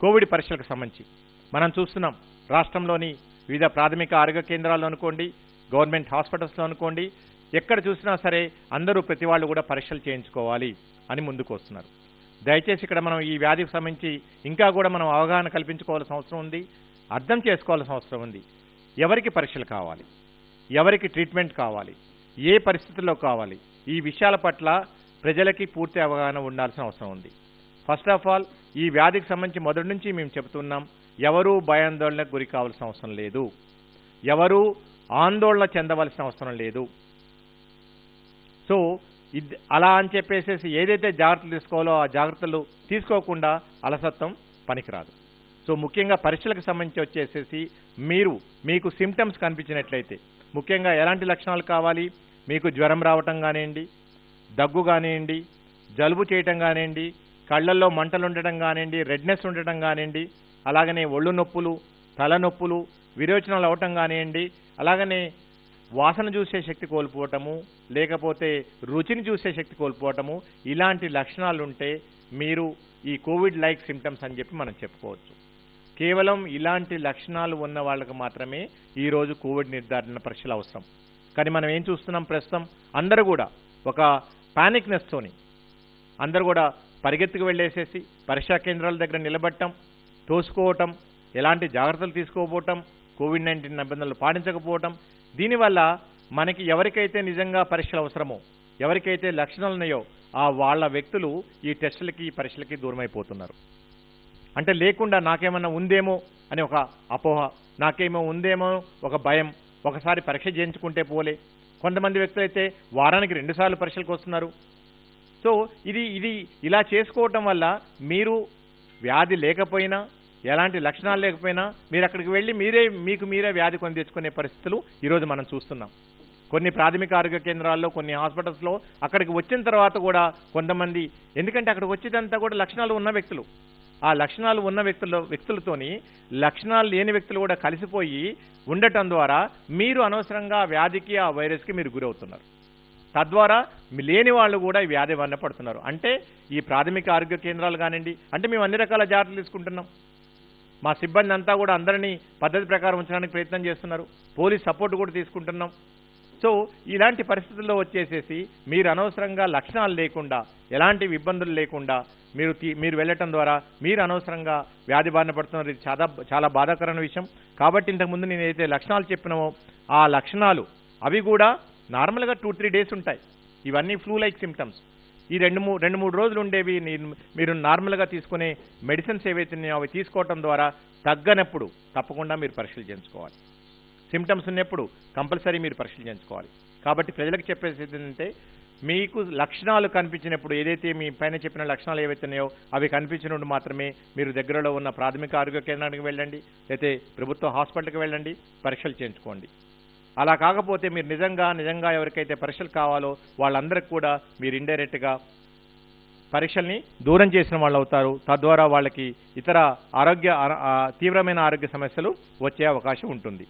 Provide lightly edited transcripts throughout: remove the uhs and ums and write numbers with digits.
Covid పరీక్షలకు సంబంధించి మనం చూస్తున్నాం. రాష్ట్రంలోని వివిధ ప్రాథమిక ఆరోగ్య కేంద్రాల్లో అనుకోండి, గవర్నమెంట్ హాస్పిటల్స్లో అనుకోండి, ఎక్కడ చూసినా సరే అందరూ ప్రతి వాళ్ళు కూడా పరీక్షలు చేయించుకోవాలి అని ముందుకు వస్తున్నారు. దయచేసి ఇక్కడ మనం ఈ వ్యాధికి సంబంధించి ఇంకా కూడా మనం అవగాహన కల్పించుకోవాల్సిన అవసరం ఉంది, అర్థం చేసుకోవాల్సిన అవసరం ఉంది. ఎవరికి పరీక్షలు కావాలి, ఎవరికి ట్రీట్మెంట్ కావాలి, ఏ పరిస్థితుల్లో కావాలి, ఈ విషయాల పట్ల ప్రజలకి పూర్తి అవగాహన ఉండాల్సిన అవసరం ఉంది. ఫస్ట్ ఆఫ్ ఆల్ ఈ వ్యాధికి సంబంధించి మొదటి నుంచి మేము చెబుతున్నాం, ఎవరూ భయాందోళనకు గురి కావాల్సిన అవసరం లేదు, ఎవరూ ఆందోళన చెందవలసిన అవసరం లేదు. సో అలా అని చెప్పేసి ఏదైతే జాగ్రత్తలు తీసుకోవాలో ఆ జాగ్రత్తలు తీసుకోకుండా అలసత్వం పనికిరాదు. సో ముఖ్యంగా పరీక్షలకు సంబంధించి వచ్చేసేసి మీకు సిమ్టమ్స్ కనిపించినట్లయితే ముఖ్యంగా ఎలాంటి లక్షణాలు కావాలి, మీకు జ్వరం రావటం కానివ్వండి, దగ్గు కానివ్వండి, జలుబు చేయటం కానివ్వండి, కళ్ళల్లో మంటలు ఉండటం కానివ్వండి, రెడ్నెస్ ఉండటం కానివ్వండి, అలాగనే ఒళ్ళు నొప్పులు, తలనొప్పులు, విరోచనాలు అవటం కానివ్వండి, అలాగనే వాసన చూసే శక్తి కోల్పోవటము, లేకపోతే రుచిని చూసే శక్తి కోల్పోవటము, ఇలాంటి లక్షణాలు ఉంటే మీరు ఈ కోవిడ్ లైక్ సిమ్టమ్స్ అని చెప్పి మనం చెప్పుకోవచ్చు. కేవలం ఇలాంటి లక్షణాలు ఉన్న వాళ్ళకి మాత్రమే ఈరోజు కోవిడ్ నిర్ధారణ పరీక్షలు అవసరం. కానీ మనం ఏం చూస్తున్నాం, ప్రస్తుతం అందరూ కూడా ఒక పానిక్నెస్తోని అందరూ కూడా పరిగెత్తుకు వెళ్ళేసేసి పరీక్షా కేంద్రాల దగ్గర నిలబడటం, తోసుకోవటం, ఎలాంటి జాగ్రత్తలు తీసుకోకపోవటం, కోవిడ్-19 నిబంధనలు పాటించకపోవటం, దీనివల్ల మనకి ఎవరికైతే నిజంగా పరీక్షలు అవసరమో, ఎవరికైతే లక్షణాలు ఉన్నాయో వాళ్ళ వ్యక్తులు ఈ టెస్టులకి, ఈ పరీక్షలకి దూరమైపోతున్నారు. అంటే లేకుండా నాకేమన్నా ఉందేమో అని ఒక అపోహ, నాకేమో ఉందేమో ఒక భయం, ఒకసారి పరీక్ష చేయించుకుంటే పోలే. కొంతమంది వ్యక్తులు అయితే వారానికి 2 సార్లు పరీక్షలకు వస్తున్నారు. సో ఇది ఇలా చేసుకోవటం వల్ల మీరు వ్యాధి లేకపోయినా, ఎలాంటి లక్షణాలు లేకపోయినా మీరు అక్కడికి వెళ్ళి మీకు మీరే వ్యాధి కొని తెచ్చుకునే పరిస్థితులు ఈరోజు మనం చూస్తున్నాం. కొన్ని ప్రాథమిక ఆరోగ్య కేంద్రాల్లో, కొన్ని హాస్పిటల్స్లో అక్కడికి వచ్చిన తర్వాత కూడా కొంతమంది, ఎందుకంటే అక్కడికి వచ్చేదంతా కూడా లక్షణాలు ఉన్న వ్యక్తులు, ఆ లక్షణాలు ఉన్న వ్యక్తులతోని లక్షణాలు లేని వ్యక్తులు కూడా కలిసిపోయి ఉండటం ద్వారా మీరు అనవసరంగా వ్యాధికి, ఆ వైరస్కి మీరు గురవుతున్నారు. తద్వారా లేని వాళ్ళు కూడా ఈ వ్యాధి వల్ల పడుతున్నారు. అంటే ఈ ప్రాథమిక ఆరోగ్య కేంద్రాలు కానివ్వండి, అంటే మేము అన్ని రకాల జాగ్రత్తలు తీసుకుంటున్నాం, మా సిబ్బంది అంతా కూడా అందరినీ పద్ధతి ప్రకారం ఉంచడానికి ప్రయత్నం చేస్తున్నారు, పోలీస్ సపోర్ట్ కూడా తీసుకుంటున్నాం. సో ఇలాంటి పరిస్థితుల్లో వచ్చేసేసి మీరు అనవసరంగా లక్షణాలు లేకుండా, ఎలాంటి ఇబ్బందులు లేకుండా మీరు వెళ్ళటం ద్వారా మీరు అనవసరంగా వ్యాధి బారిన పడుతున్నారు. ఇది చాలా బాధాకరమైన విషయం. కాబట్టి ఇంతకుముందు నేను ఏదైతే లక్షణాలు చెప్పినామో ఆ లక్షణాలు అవి కూడా నార్మల్గా 2-3 డేస్ ఉంటాయి. ఇవన్నీ ఫ్లూ లైక్ సిమ్టమ్స్. ఈ 2-3 రోజులు ఉండేవి మీరు నార్మల్గా తీసుకునే మెడిసిన్స్ ఏవైతే ఉన్నాయో అవి తీసుకోవటం ద్వారా తగ్గనప్పుడు తప్పకుండా మీరు పరీక్షలు చేయించుకోవాలి. సిమ్టమ్స్ ఉన్నప్పుడు కంపల్సరీ మీరు పరీక్షలు చేయించుకోవాలి. కాబట్టి ప్రజలకు చెప్పేది ఏంటంటే, మీకు లక్షణాలు కనిపించినప్పుడు, ఏదైతే మీ పైన చెప్పిన లక్షణాలు ఏవైతే ఉన్నాయో అవి కనిపించినప్పుడు మాత్రమే మీరు దగ్గరలో ఉన్న ప్రాథమిక ఆరోగ్య కేంద్రానికి వెళ్ళండి, అయితే ప్రభుత్వ హాస్పిటల్కి వెళ్ళండి, పరీక్షలు చేయించుకోండి. అలా కాకపోతే మీరు నిజంగా ఎవరికైతే పరీక్షలు కావాలో వాళ్ళందరికీ కూడా మీరు ఇండైరెక్ట్గా పరీక్షల్ని దూరం చేసిన వాళ్ళు అవుతారు. తద్వారా వాళ్ళకి ఇతర తీవ్రమైన ఆరోగ్య సమస్యలు వచ్చే అవకాశం ఉంటుంది.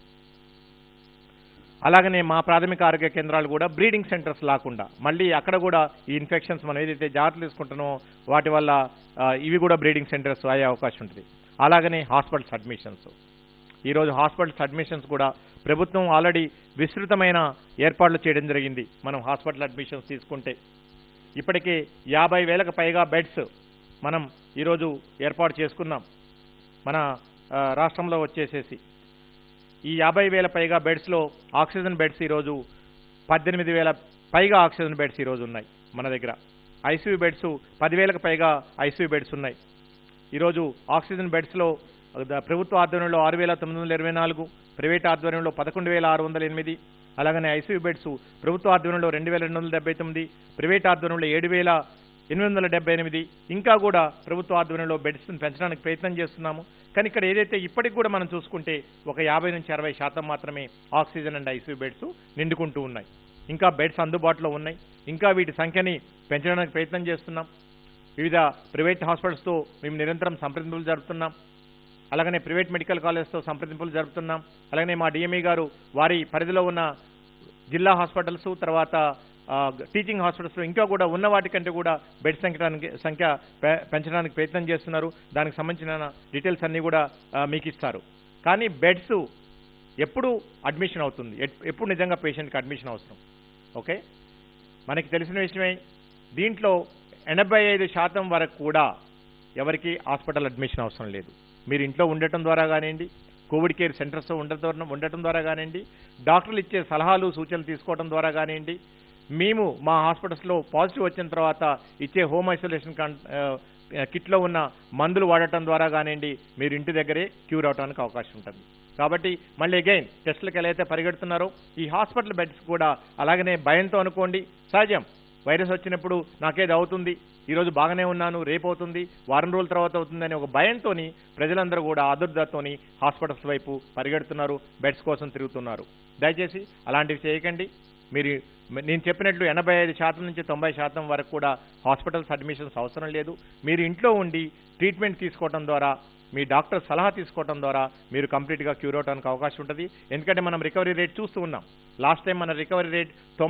అలాగనే మా ప్రాథమిక ఆరోగ్య కేంద్రాలు కూడా బ్రీడింగ్ సెంటర్స్ లేకుండా మళ్ళీ అక్కడ కూడా ఈ ఇన్ఫెక్షన్స్ మనం ఏదైతే జాగ్రత్తలు తీసుకుంటున్నామో వాటి వల్ల ఇవి కూడా బ్రీడింగ్ సెంటర్స్ అయ్యే అవకాశం ఉంటుంది. అలాగనే హాస్పిటల్స్ అడ్మిషన్స్, ఈరోజు హాస్పిటల్స్ అడ్మిషన్స్ కూడా ప్రభుత్వం ఆల్రెడీ విస్తృతమైన ఏర్పాట్లు చేయడం జరిగింది. మనం హాస్పిటల్ అడ్మిషన్స్ తీసుకుంటే ఇప్పటికే 50,000కు పైగా బెడ్స్ మనం ఈరోజు ఏర్పాటు చేసుకున్నాం మన రాష్ట్రంలో వచ్చేసేసి. ఈ 50,000 పైగా బెడ్స్లో ఆక్సిజన్ బెడ్స్ ఈరోజు 18,000 పైగా ఆక్సిజన్ బెడ్స్ ఈరోజు ఉన్నాయి మన దగ్గర. ఐసీయూ బెడ్స్ 10,000కు పైగా ఐసీయూ బెడ్స్ ఉన్నాయి. ఈరోజు ఆక్సిజన్ బెడ్స్లో ప్రభుత్వ ఆధ్వర్యంలో 6,924, ప్రైవేట్ ఆధ్వర్యంలో 11,608, అలాగనే ఐసీయూ బెడ్స్ ప్రభుత్వ ఆధ్వర్యంలో 2,279, ప్రైవేట్ ఆధ్వర్యంలో 7,878, ఇంకా కూడా ప్రభుత్వ ఆధ్వర్యంలో బెడ్స్ని పెంచడానికి ప్రయత్నం చేస్తున్నాము. కానీ ఇక్కడ ఏదైతే ఇప్పటికి కూడా మనం చూసుకుంటే ఒక 50-60% మాత్రమే ఆక్సిజన్ అండ్ ఐసీయూ బెడ్స్ నిండుకుంటూ ఉన్నాయి. ఇంకా బెడ్స్ అందుబాటులో ఉన్నాయి. ఇంకా వీటి సంఖ్యని పెంచడానికి ప్రయత్నం చేస్తున్నాం. వివిధ ప్రైవేట్ హాస్పిటల్స్తో మేము నిరంతరం సంప్రదింపులు జరుపుతున్నాం. అలాగనే ప్రైవేట్ మెడికల్ కాలేజ్తో సంప్రదింపులు జరుపుతున్నాం. అలాగనే మా డిఎంఈ గారు వారి పరిధిలో ఉన్న జిల్లా హాస్పిటల్స్, తర్వాత టీచింగ్ హాస్పిటల్స్లో ఇంకా కూడా ఉన్న వాటికంటే కూడా బెడ్ సంఖ్య పెంచడానికి ప్రయత్నం చేస్తున్నారు. దానికి సంబంధించిన డీటెయిల్స్ అన్నీ కూడా మీకు ఇస్తారు. కానీ బెడ్స్ ఎప్పుడు అడ్మిషన్ అవుతుంది, ఎప్పుడు నిజంగా పేషెంట్కి అడ్మిషన్ అవసరం? ఓకే, మనకి తెలిసిన విషయమే, దీంట్లో 85% వరకు కూడా ఎవరికి హాస్పిటల్ అడ్మిషన్ అవసరం లేదు. మీరు ఇంట్లో ఉండటం ద్వారా కానివ్వండి, కోవిడ్ కేర్ సెంటర్స్ ఉండటం ద్వారా కానివ్వండి, డాక్టర్లు ఇచ్చే సలహాలు సూచనలు తీసుకోవడం ద్వారా కానివ్వండి, మేము మా హాస్పిటల్స్లో పాజిటివ్ వచ్చిన తర్వాత ఇచ్చే హోమ్ ఐసోలేషన్ కిట్లో ఉన్న మందులు వాడటం ద్వారా కానివ్వండి, మీరు ఇంటి దగ్గరే క్యూర్ అవడానికి అవకాశం ఉంటుంది. కాబట్టి మళ్ళీ అగైన్ టెస్టులకు ఎలా అయితే పరిగెడుతున్నారో ఈ హాస్పిటల్ బెడ్స్ కూడా అలాగనే భయంతో అనుకోండి. సహజం, వైరస్ వచ్చినప్పుడు నాకేది అవుతుంది, ఈరోజు బాగానే ఉన్నాను, రేపు అవుతుంది, వారం రోజుల తర్వాత అవుతుంది అనే ఒక భయంతో ప్రజలందరూ కూడా ఆదుర్దాతోని హాస్పిటల్స్ వైపు పరిగెడుతున్నారు, బెడ్స్ కోసం తిరుగుతున్నారు. దయచేసి అలాంటివి చేయకండి. మీరు నేను చెప్పినట్లు 85% నుంచి 90% వరకు కూడా హాస్పిటల్స్ అడ్మిషన్స్ అవసరం లేదు. మీరు ఇంట్లో ఉండి ట్రీట్మెంట్ తీసుకోవడం ద్వారా, మీ డాక్టర్ సలహా తీసుకోవడం ద్వారా మీరు కంప్లీట్గా క్యూర్ అవడానికి అవకాశం ఉంటుంది. ఎందుకంటే మనం రికవరీ రేట్ చూస్తూ ఉన్నాం. లాస్ట్ టైం మన రికవరీ రేట్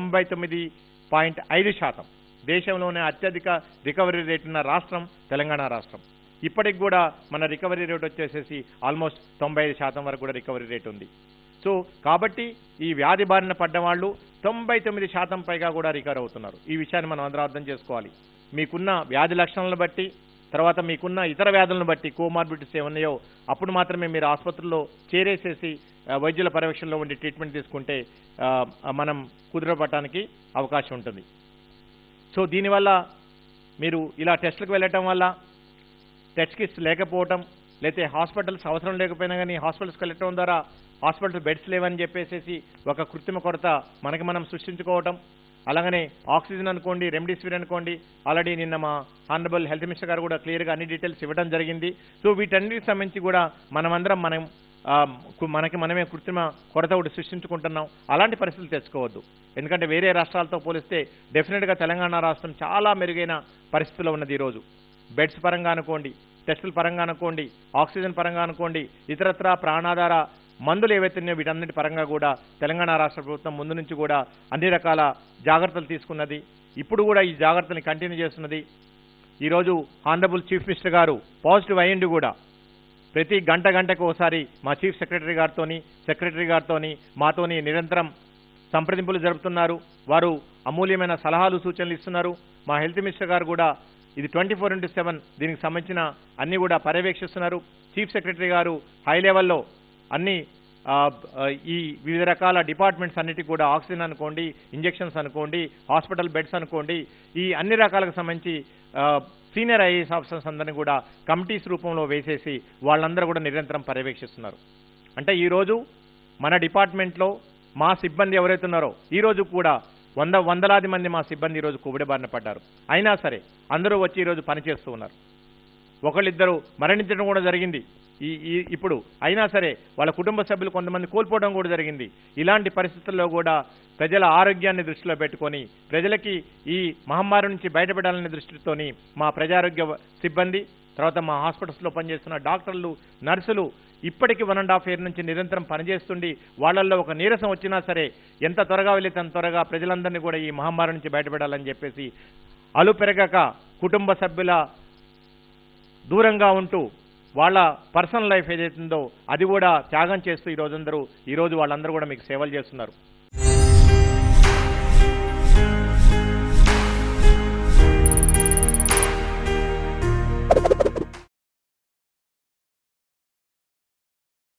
99.5%. దేశంలోనే అత్యధిక రికవరీ రేట్ ఉన్న రాష్ట్రం తెలంగాణ రాష్ట్రం. ఇప్పటికి కూడా మన రికవరీ రేట్ వచ్చేసేసి ఆల్మోస్ట్ 95% వరకు కూడా రికవరీ రేట్ ఉంది. సో కాబట్టి ఈ వ్యాధి బారిన పడ్డ వాళ్ళు 99% పైగా కూడా రికవర్ అవుతున్నారు. ఈ విషయాన్ని మనం అందరం అర్థం చేసుకోవాలి. మీకున్న వ్యాధి లక్షణాలను బట్టి, తర్వాత మీకున్న ఇతర వ్యాధులను బట్టి, కోమార్బిడిటీస్ ఏమన్నాయో అప్పుడు మాత్రమే మీరు ఆసుపత్రిలో చేరేసేసి వైద్యుల పర్యవేక్షణలో ఉండి ట్రీట్మెంట్ తీసుకుంటే మనం కుదురపడటానికి అవకాశం ఉంటుంది. సో దీనివల్ల మీరు ఇలా టెస్టులకు వెళ్ళటం వల్ల టెస్ట్ కిట్స్ లేకపోవటం, లేకపోతే హాస్పిటల్స్ అవసరం లేకపోయినా కానీ హాస్పిటల్స్కి వెళ్ళటం ద్వారా హాస్పిటల్ బెడ్స్ లేవని చెప్పేసి ఒక కృత్రిమ కొరత మనకి మనం సృష్టించుకోవటం, అలాగనే ఆక్సిజన్ అనుకోండి, రెమ్డెసివిర్ అనుకోండి, ఆల్రెడీ నిన్న మా హానరబుల్ హెల్త్ మినిస్టర్ గారు కూడా క్లియర్గా అన్ని డీటెయిల్స్ ఇవ్వడం జరిగింది. సో వీటన్నిటికి సంబంధించి కూడా మనమందరం మనకి మనమే కృత్రిమ కొరత ఒకటి సృష్టించుకుంటున్నాం. అలాంటి పరిస్థితులు తెచ్చుకోవద్దు. ఎందుకంటే వేరే రాష్ట్రాలతో పోలిస్తే డెఫినెట్గా తెలంగాణ రాష్ట్రం చాలా మెరుగైన పరిస్థితుల్లో ఉన్నది. ఈరోజు బెడ్స్ పరంగా అనుకోండి, టెస్టుల పరంగా అనుకోండి, ఆక్సిజన్ పరంగా అనుకోండి, ఇతరత్ర ప్రాణాధార మందులు ఏవైతున్నాయో వీటన్నిటి పరంగా కూడా తెలంగాణ రాష్ట్ర ప్రభుత్వం ముందు నుంచి కూడా అన్ని రకాల జాగ్రత్తలు తీసుకున్నది. ఇప్పుడు కూడా ఈ జాగ్రత్తని కంటిన్యూ చేస్తున్నది. ఈరోజు హానరబుల్ చీఫ్ మినిస్టర్ గారు పాజిటివ్ అయ్యింది కూడా ప్రతి గంటకు ఒకసారి మా చీఫ్ సెక్రటరీ గారితోని మాతోని నిరంతరం సంప్రదింపులు జరుపుతున్నారు. వారు అమూల్యమైన సలహాలు సూచనలు ఇస్తున్నారు. మా హెల్త్ మినిస్టర్ గారు కూడా ఇది 24/7 దీనికి సంబంధించిన అన్ని కూడా పర్యవేక్షిస్తున్నారు. చీఫ్ సెక్రటరీ గారు హై లెవెల్లో అన్ని ఈ వివిధ రకాల డిపార్ట్మెంట్స్ అన్నిటికీ కూడా ఆక్సిజన్ అనుకోండి, ఇంజెక్షన్స్ అనుకోండి, హాస్పిటల్ బెడ్స్ అనుకోండి, ఈ అన్ని రకాలకు సంబంధించి సీనియర్ ఐఏఎస్ ఆఫీసర్స్ అందరినీ కూడా కమిటీస్ రూపంలో వేసేసి వాళ్ళందరూ కూడా నిరంతరం పర్యవేక్షిస్తున్నారు. అంటే ఈరోజు మన డిపార్ట్మెంట్లో మా సిబ్బంది ఎవరైతే ఉన్నారో ఈరోజు కూడా వందలాది మంది మా సిబ్బంది ఈరోజు కోవిడ్ బారిన పడ్డారు. అయినా సరే అందరూ వచ్చి ఈరోజు పనిచేస్తూ ఉన్నారు. ఒకళ్ళిద్దరు మరణించడం కూడా జరిగింది ఇప్పుడు. అయినా సరే వాళ్ళ కుటుంబ సభ్యులు కొంతమంది కోల్పోవడం కూడా జరిగింది. ఇలాంటి పరిస్థితుల్లో కూడా ప్రజల ఆరోగ్యాన్ని దృష్టిలో పెట్టుకొని ప్రజలకి ఈ మహమ్మారి నుంచి బయటపడాలనే దృష్టితోని మా ప్రజారోగ్య సిబ్బంది, తర్వాత మా హాస్పిటల్స్లో పనిచేస్తున్న డాక్టర్లు, నర్సులు ఇప్పటికీ 1.5 year నుంచి నిరంతరం పనిచేస్తుండి వాళ్ళల్లో ఒక నీరసం వచ్చినా సరే ఎంత త్వరగా వెళ్ళితే అంత త్వరగా ప్రజలందరినీ కూడా ఈ మహమ్మారి నుంచి బయటపడాలని చెప్పేసి అలు పెరగక కుటుంబ సభ్యుల దూరంగా ఉంటూ వాళ్ళ పర్సనల్ లైఫ్ ఏదైతుందో అది కూడా త్యాగం చేస్తూ ఈరోజు వాళ్ళందరూ కూడా మీకు సేవలు చేస్తున్నారు.